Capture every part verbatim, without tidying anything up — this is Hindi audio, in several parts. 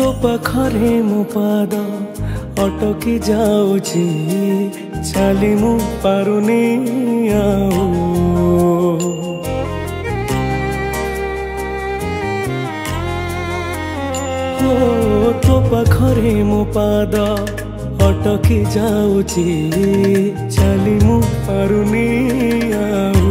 तो पाखरे मो पाद अटकी जाऊची चाली मु पारुनी आऊ हो तो पाखरे मो पाद अटकी जाऊची चाली मु पारुनी आऊ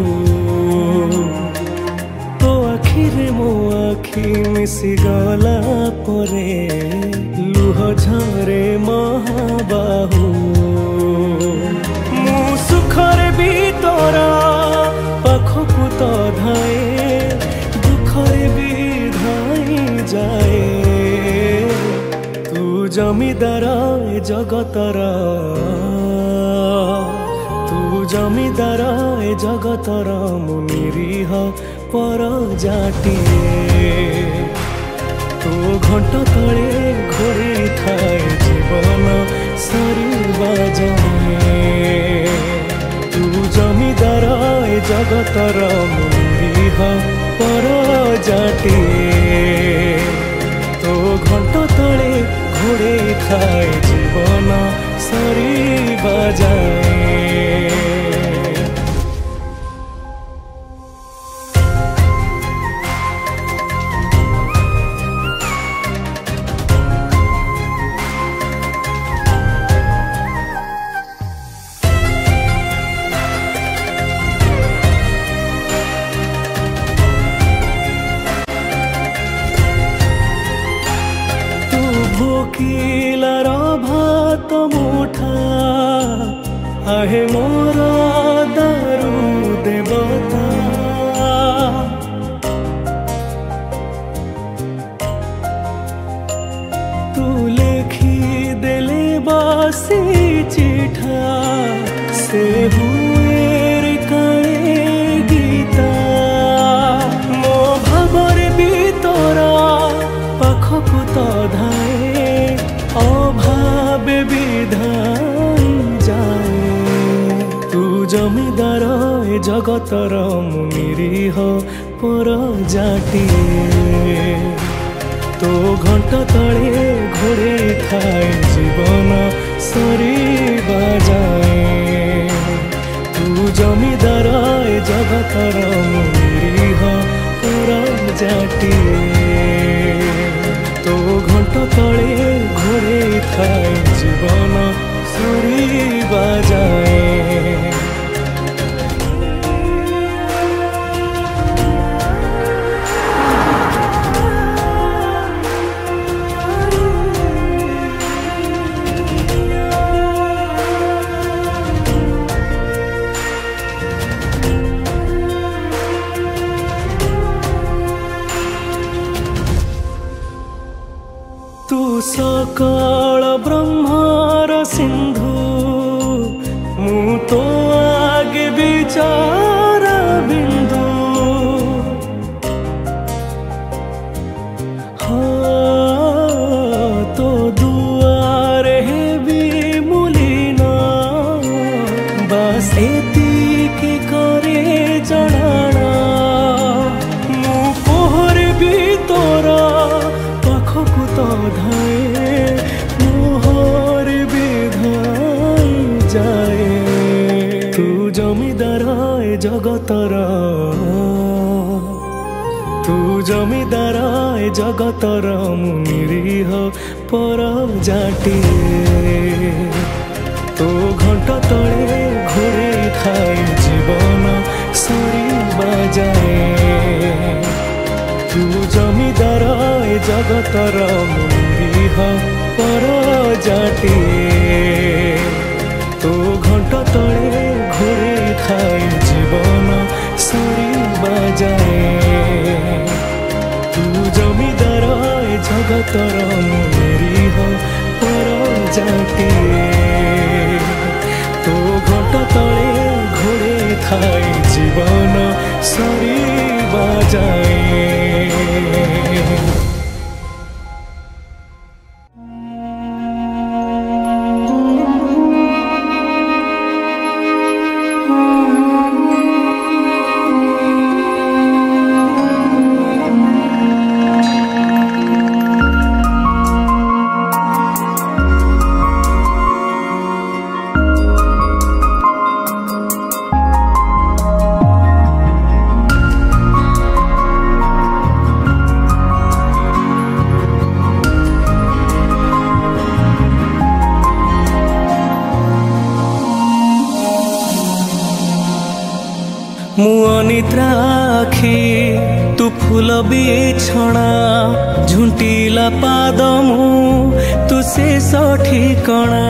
तो आखिरे मो आखि मिसी गला परे लुह झरे महाबाहु मु सुखरे भी तोरा पाखकु तो धाए दुखरे भी धाई जाए तू जमीदार ए जगतर तू जमीदार ए जगतर मु निरीह पर जाटिए तो घंटा तले घोड़ी थाए जीवन सरीबा जाए तू जमीदार ए जगतर मु निरीह पर जाटिए तो घंटा तले घोड़े खाए जीवन सरीबा जाए भोकिलार भात मुठा आहे मोर दारू देवता तू लेखी देले बासी चिठा से हुए रे काए गीता मो भाबर भी तोरा पाखकु तो धाए अभाव विधाई जाए तू जमीदार ए जगतर मु निरीह पर जाटिए तो घंटा तले घोड़े थाए जीवन सरीबा जाए तू जमीदार ए जगतर मु निरीह पर जाटिए तो घंटा तले घोड़े थाए जीवन सरीबा जाए तू सकल ब्रह्मार सिंधु मु तो आगे विचार बिंदु हाँ तो दुआरे भी मुलीना बस एतिकी करे जनाना मु पोहर भी तोरा पाखकु तो धाए मोहर विधाई जाए तू जमीदार ए जगतर तू जमीदार ए जगतर मु निरीह पर जाटिए तो घंटा तले घोड़े खाए जीवन सरीबा जाए तू जमीदार ए जगतर मु निरीह पर जाटिए तो घंटा तले घोड़े खाए जीवन सरीबा जाए तू जमीदार ए जगतर मु निरीह पर जाटिए तो घंटा तले घोड़े खाए जीवन सरीबा जाए ଅନିଦ୍ରା ଆଖି ତୁ ଫୁଲ ବିଛଣା ଝୁଣ୍ଟିଲା ପାଦ ମୁଁ ତୁ ଶେଷ ଠିକଣା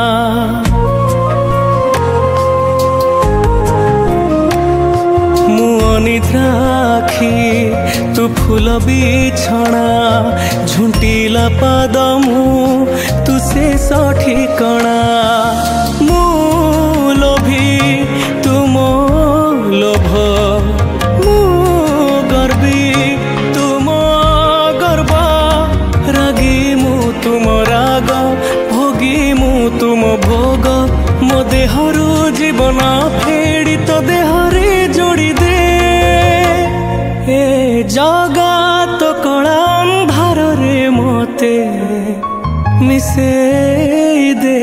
ମୁଁ ଅନିଦ୍ରା ଆଖି ତୁ ଫୁଲ ବିଛଣା ଝୁଣ୍ଟିଲା ପାଦ ମୁଁ ତୁ ଶେଷ ଠିକଣା ମୁଁ ଲୋଭି ତୁମ ଲୋଭ ମୁଁ ଗର୍ବୀ ତୁମ ଗର୍ବ ରାଗୀ ମୁଁ ତୁମ ରାଗ ଭୋଗୀ ମୁଁ ତୁମ ଭୋଗ ମୋ ଦେହରୁ ଜୀବନ ଫେଡ଼ି ତ ଦେହରେ ଯୋଡ଼ି ଦେ ଏ ଜଗତ କଳା ଅନ୍ଧାରରେ ମତେ ମିଶେଇ ଦେ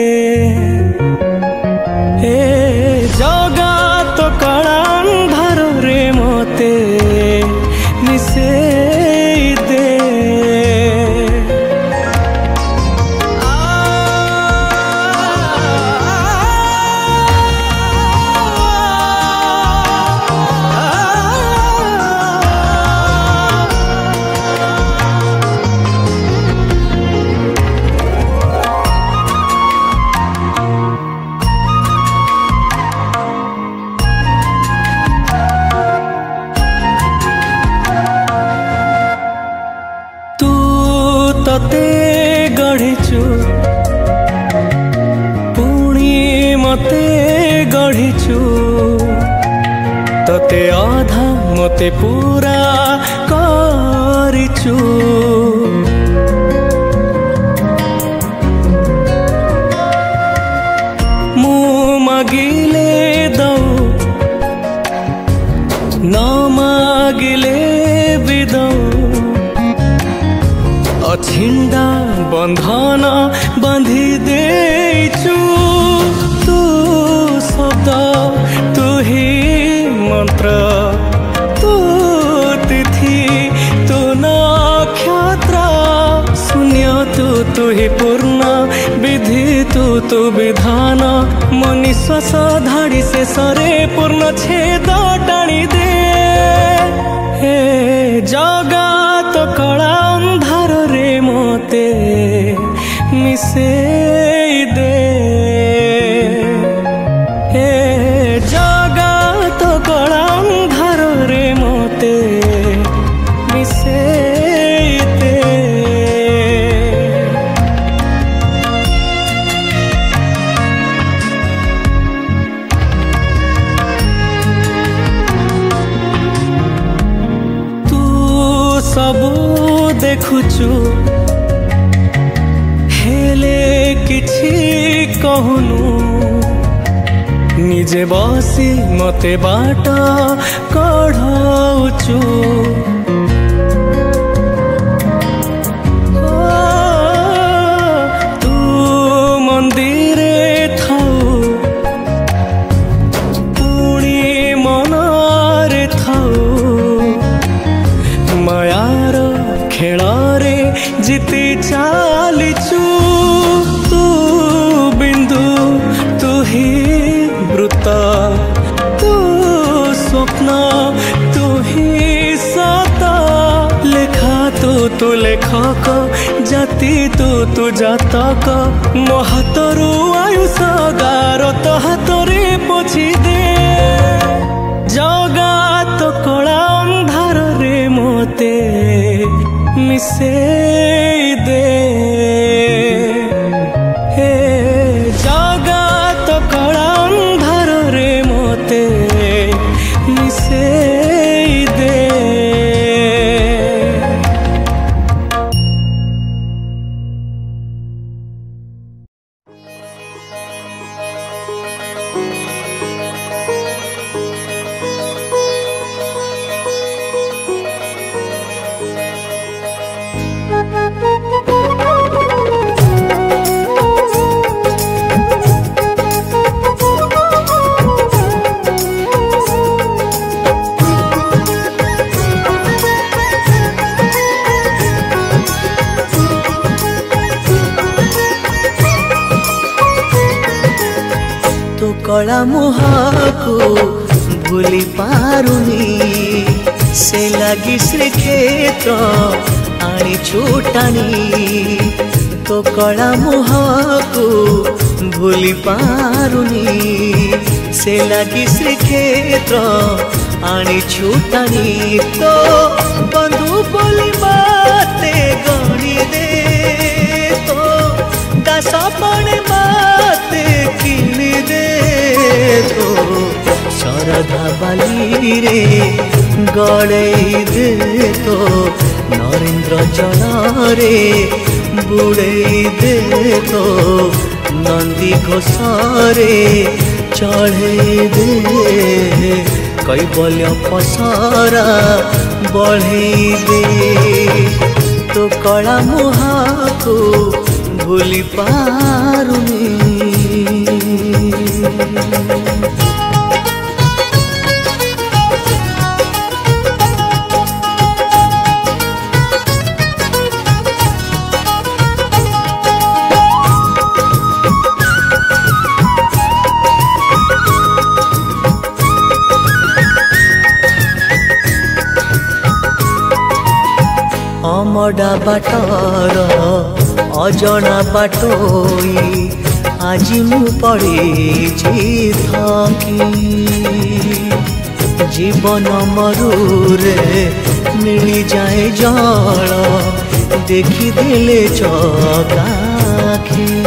ଏ ଜଗତ କଳା ଅନ୍ଧାରରେ ମତେ ମିଶେଇ ଦେ तते गढ़िचु पुणी मते गढ़िचु तते आधा मते पूरा करिचु मु मागिले दौ न मागिले भी दौ अछिंडा बंधन बांधी देचु तू शब्द तू ही मंत्र तू तिथि तू नक्षत्र शून्य तू तू ही पूर्ण विधि तू तू विधान मो निश्वास धाड़ी से सरे पूर्ण छेद टाणी दे हे जगत कला अंधार रे मते मिसेई दे हे जगत कला अंधार रे मते मिसेई दे सबू देखुचु हेले किछि कहूनु निजे बसी मते बाट कढ़ाउचु तू मंदिरे थाउ पुणी मनरे थाउ मायार खेलारे जीती चालीचु तू बिंदु तू ही वृत्त तू स्वप्न तू ही सत लेखा तू तू लेखक जाति तू तू जातक मो हाथरू आयुष गार तो हाथरे पोछि दे जगत कला अंधार रे मते मिसेई दे हे जगत कला अंधार रे मते मिसेई दे कला मुहाको भूली पारुनी से लगी श्रीक्षेत्र आनी छुटानी तो कला मुह को भूली पारुनी से लगी श्रीक्षेत्र आनी छुटानी तो बंधु बोली बाते गणी दे तो दास पणे बाते किनी दे तो शरधा बाली रे गड़े दे तो नरेंद्र जल रे बुड़े दे तो नंदी घोषरे चढ़े दे कैबल्य पसरा बढ़े दे तो कला मुहा को भूली पारुनी। अमडा बाटर अजना बाटोई आज मु पड़ी थकी जीवन मरुरे मिली जाए जल देखी देले चकाखी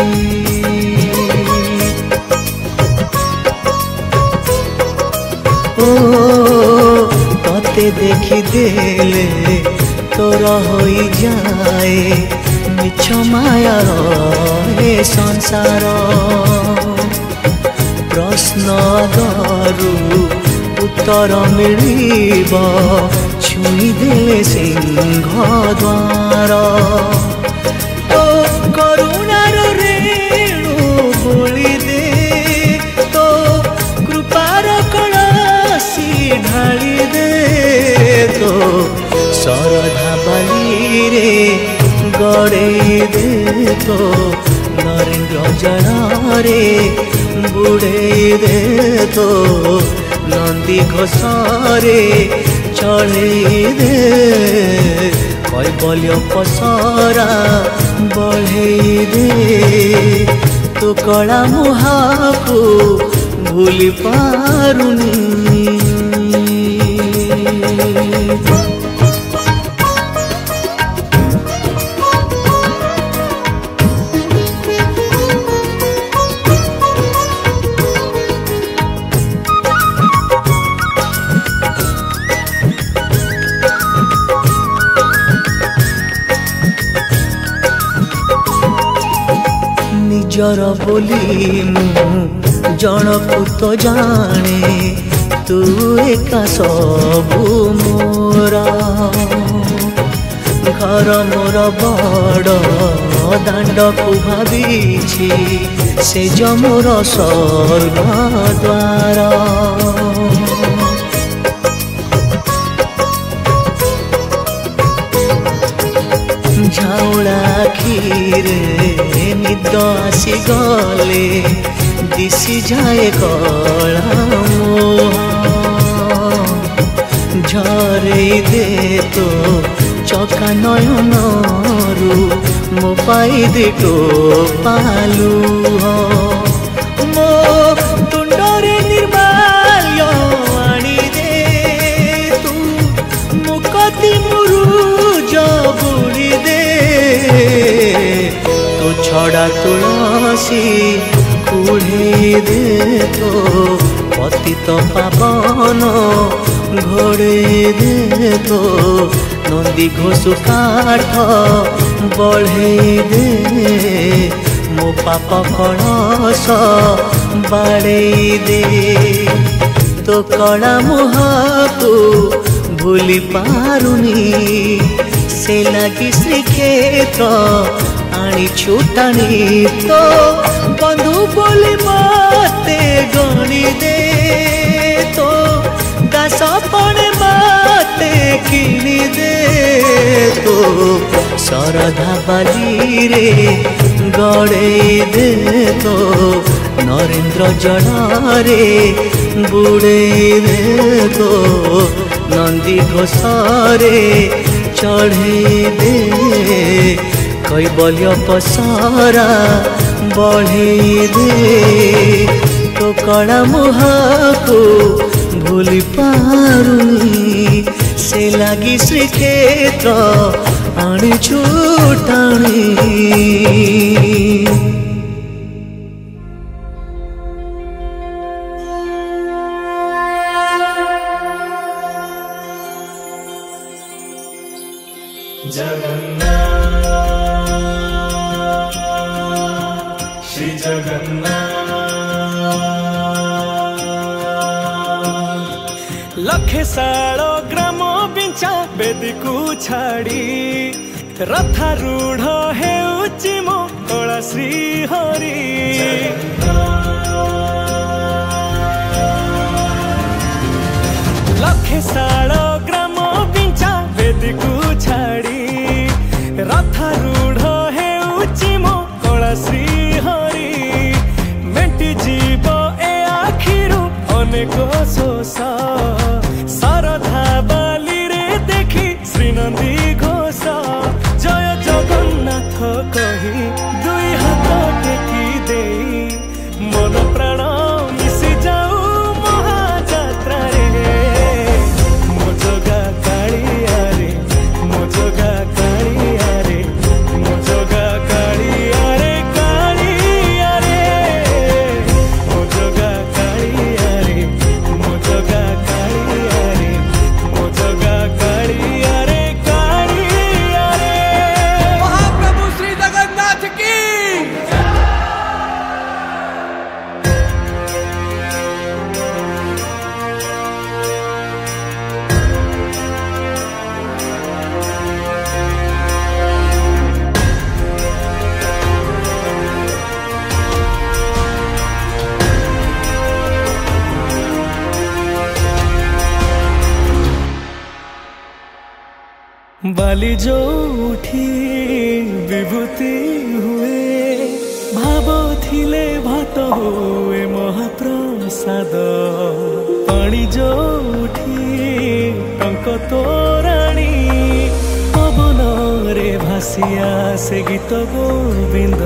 ओ तते देखी देले तोर हो जाए मिछ मायार हे संसार प्रश्न गरु उत्तर मिलिब छुई देले सिंह द्वार तो करुणार रेणु बोली दे तो कृपार कलसी ढाली दे तो शरधा बाली रे गड़े दे तो नरेंद्र जल रे बुड़े दे तो नंदी घोषरे चढ़े दे कैबल्य पसरा बढ़े दे तो कला मुहा को भूली पारुनी। निजर बोली मु जनकु तो जाने तू एका सबु मोरा घर मोर बड़ दांड को भावी से जमोर स्वर्ग द्वार झाउला खीरे निद आसी गले दिशी जाए कला झरे दे तो चका नयन रु मो पाई दे तो पालू मो तुंडरे निर्माल्य आनी दे तू मुकति मुरुज बुड़ी दे तो छड़ा तुलसी कुढ़े दे तो पतित पावन घोड़े दे तो नंदी घोषु काठ बढ़े दे मो पाप कलश बाड़े दे तो कला मुहा को भूली पारुनी से लगी श्रीक्षेत्र आनी छुटानी तो बंधु बोली मते गणी दे तो दास पणे मते किनी दे तो शरधा बाली रे गड़े दे तो नरेंद्र जल रे बुड़े दे तो नंदी घोषारे चढ़े दे कैबल्य पसारा बढ़े दे तो कड़ा मुहा को भूली पारुनी से लगी श्रीक्षेत्र आनी छूटाणी जगन्नाथ श्री जगन्नाथ लखे साल ग्राम बिंचा बेदी को छाड़ी रथारूढ़ हेउची मो कला श्री हरि लखे साल ग्राम बिंचा बेदी को छाड़ी रथारूढ़ हेउची मो कला श्री हरि मेंटी जीव ए आखिरु अनेक शोष सरधा बाली रे देखी श्रीनंदी घोष जय जगन्नाथ कही दुई हाथ टेकी दे मन प्राण मिशि जाऊ महाजात्रा रे मो जगा कालिया रे मो जगा कालिया रे मो जगा कालिया रे कालिया रे मो जगा कालिया रे मो जगा कालिया रे मो जगा कालिया रे कालिया रे महाप्रभु श्री जगन्नाथ की बाली जो उठी विभूति हुए भाव थिले भात हुए महाप्रसाद पानी जो उठी टंक तोराणी पवन रे भासिया से गीत गोविंद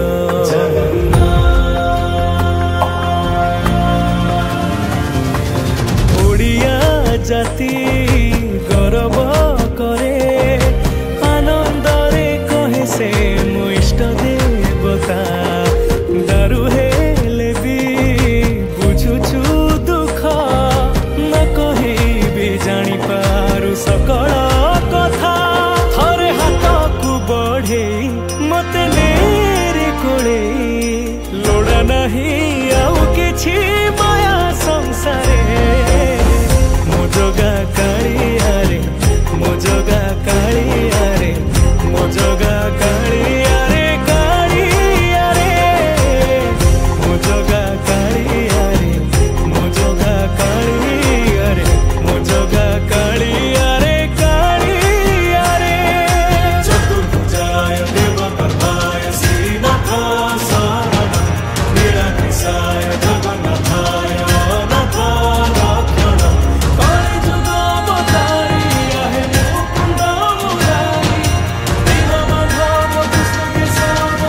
ओडिया जाति गौरव करे आनंदरे कहे से मो इष्ट देवता दारु हेले भी बुझुछु दुख न कहे भी जानी पारु सकल कथा थरे हाथ को बढ़े मते नेरे कोले लोड़ा नहीं आउ किछि माया संसारे मो जगा कालिया रे मो जगा कालिया रे मो जगा कालिया रे कालिया रे मो जगा कालिया रे मो जगा कालिया रे मो जगा कालिया रे कालिया रे चतुर्भुजाय देवकर्ताय श्रीनाथाय शरणं निराकृताय जगन्नाथाय अनाथाय रक्षणं कलिजुग अवतारिया हे मुकुंद मुरारी दीनबंधु कृष्ण केशव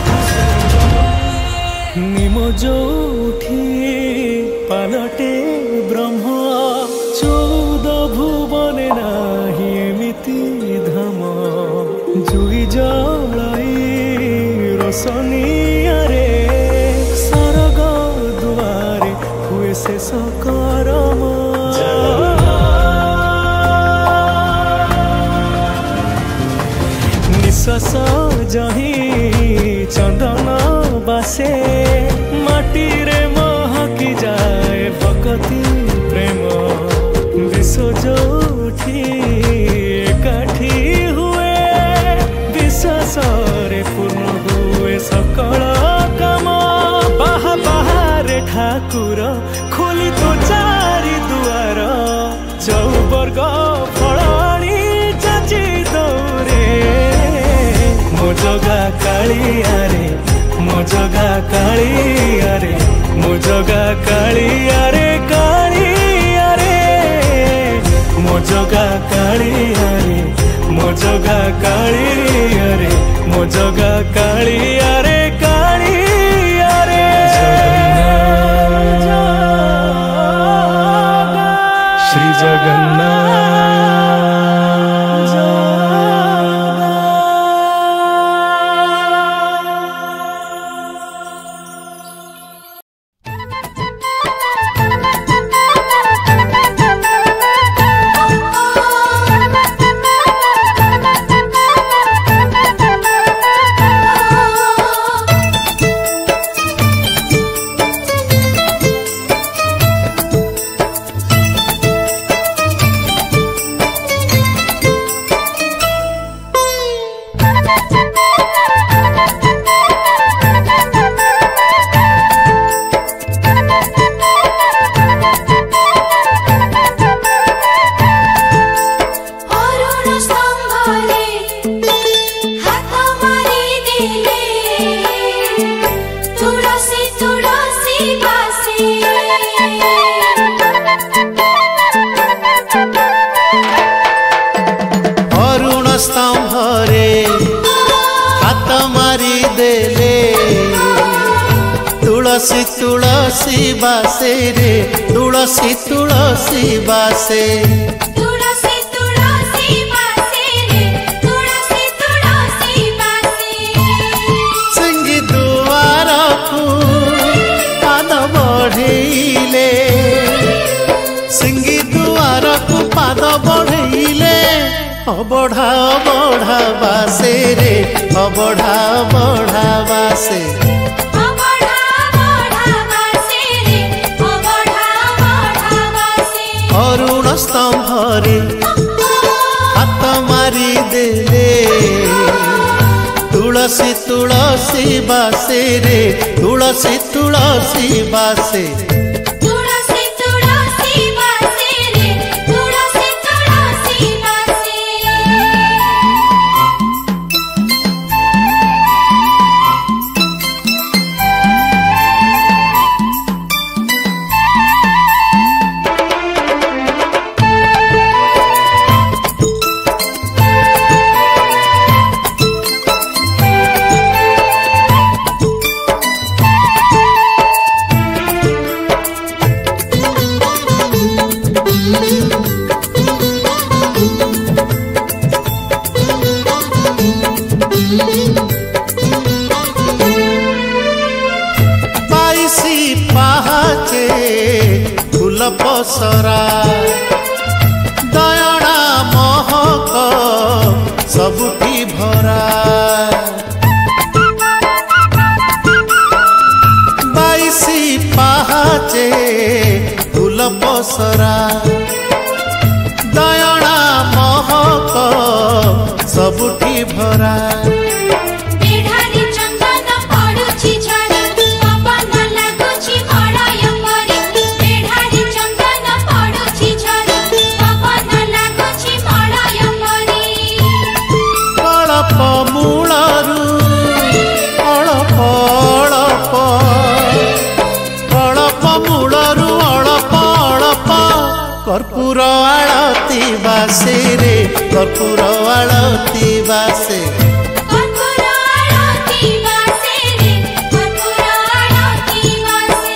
निमो जोठी पालटे ब्रह्म चौदह भुवने नाही एमिति धाम जुई जलाई रोशनिया रे सरग दुआरे हुए शेष करम निश्वास जही चंदन बासे माटी रे महकी जाए भक्ति प्रेम विश्व जोठी एकाठी हुए विश्वास रे पूर्ण हुए सकल काम बाहा बाहारे ठाकुर खोली तो चारि दुआर चौवर्ग फलाणी चाची दौरे मो जगा कालिया रे मो जगा कालिया रे मो जगा कालिया रे कालिया कालिया रे मो जगा कालिया रे मो जगा कालिया रे कालिया रे श्री जगन्नाथ तुलसी तुलसी बासे रे तुलसी तुलसी बासे तुलसी तुलसी बासे रे तुलसी तुलसी बासे सिंगी दुआर को पाद बढ़ेले सिंगी दुआर को पाद बढ़ेले अबढ़ा अबढ़ा बासे रे अबढ़ा अबढ़ा बासे अरुण स्तंभरे हाथ मारी देले तुलसी तुलसी बासे रे तुलसी तुलसी बासे तुलसी तुलसी बासे रे तुलसी तुलसी बासे पसरा दयणा महक सबुठी भरा बाईसी पाहाचे फूल पसरा दयणा महक सबुठी भरा कर्पूर आळती बासे रे कर्पूर आळती बासे कर्पूर आळती बासे रे कर्पूर आळती बासे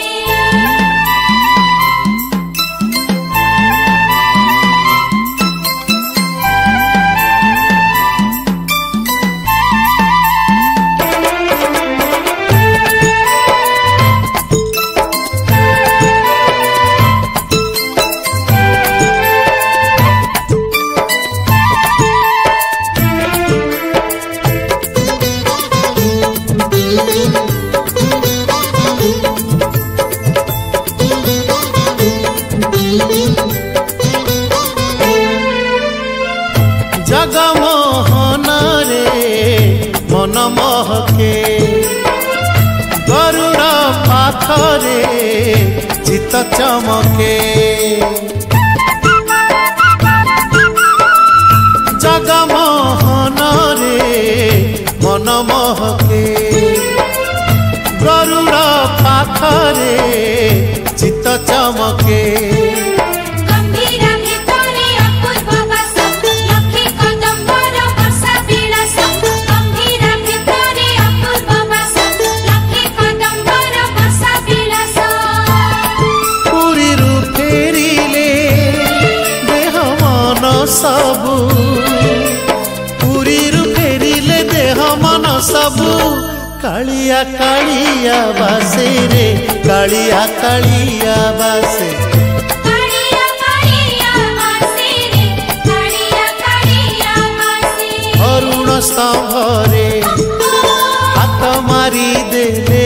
जगमोहन रे मन महके गरुड़ पाखरे चित चमके जगमोहन रे मन महके गरुड़ पाखरे चित चमके गंभीर भितरे अपूर्व बास सबू कालिया कालिया बासे रे कालिया कालिया बासे कालिया कालिया बासे रे कालिया कालिया बासे अरुण स्तंभरे हाथ मारी देले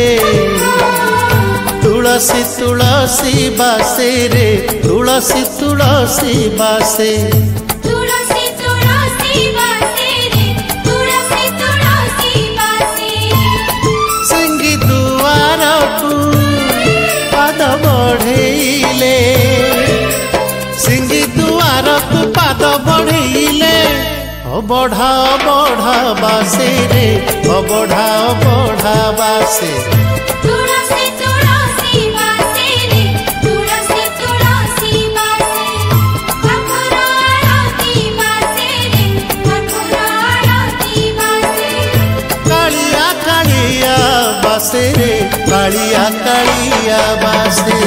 तुलसी तुलसी बासे रे तुलसी तुलसी बासे तुलसी तुलसी बासे रे तुलसी तुलसी बासे सिंगी दुआर को पाद बढ़ेले सिंगी दुआर को पाद बढ़ेले बढ़ा बढ़ा बासे रे बढ़ा बढ़ा बासे तुलसी तुलसी बासे रे तुलसी तुलसी बासे मथुरा आरती बासे रे मथुरा आरती बासे कालिया कालिया बासे रे कालिया कालिया बासे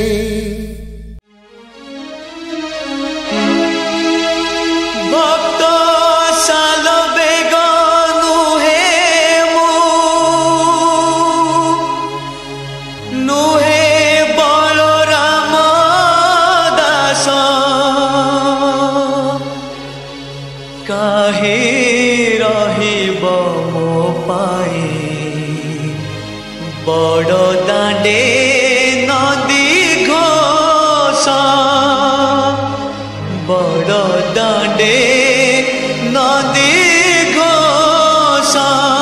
भक्त साल बेगनु हे मु नुहे बलराम दास काहे रहिब मो पाए बड़ दांडे नदी घोष बड़ दांडे नदी घोष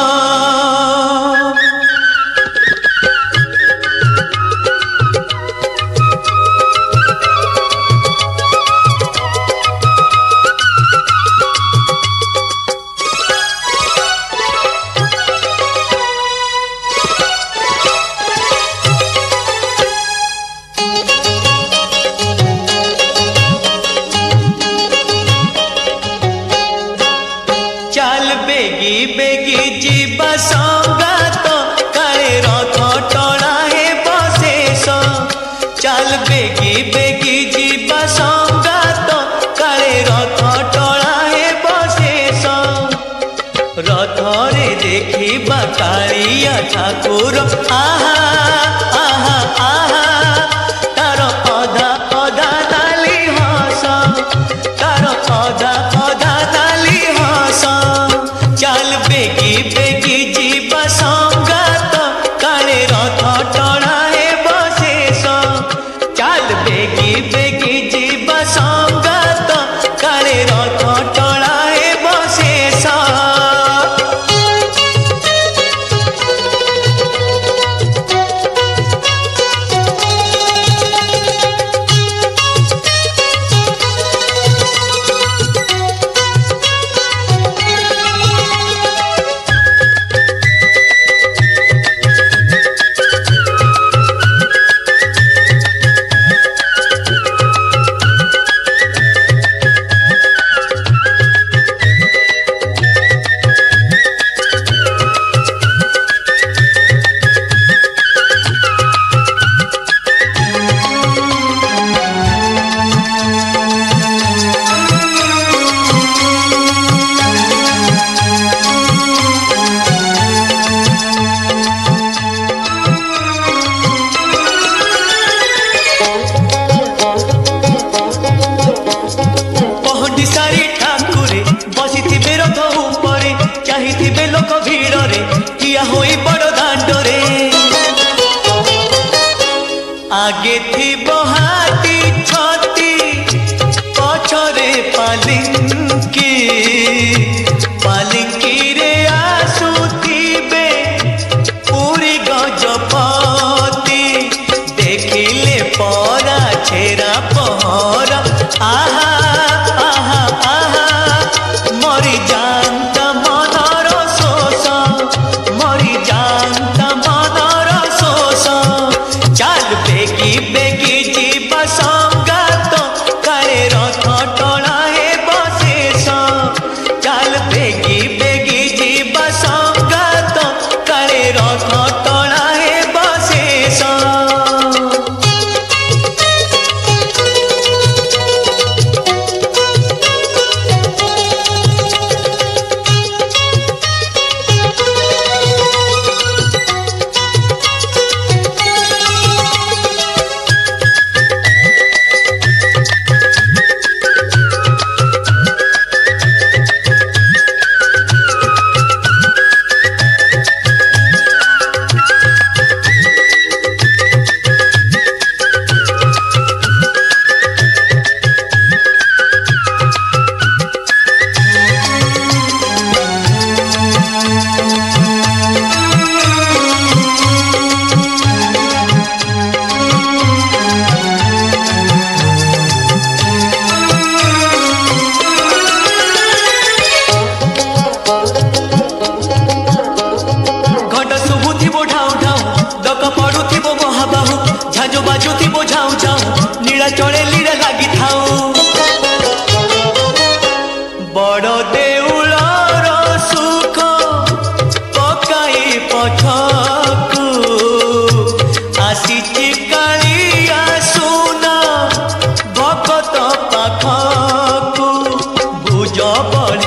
चाल बेगी बेगी जीवा संगात काले रथ टणा हे बशेष चाल बेगी बेगी जीवा संगात काले रथ टणा हे बशेष रथ रे देखिबा कालिया ठाकुर आहा आहा आहा तार अधा अधा नाली हस तार अधा अधा नाली हस चाल बेगी बेगी जीवा संगात काले रथ टणा हे बशेष चाल बेगी बेगी जीवा संगात काले रथ टणा हे बशेष आगे थी बहाती छाती पछरे पालिंकी पालिंकी रे आसुथिबे पूरी गजपति देखिले परा छेरा पहरा आहा आहा आहा मरी जानता मनर शोष मरी जानता मनर शोष चाल बेगी बेगी जीवा संगात काले रथ टणा हे बशेष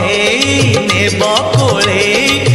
ବଢ଼େଇ ନେବ କୋଳେଇ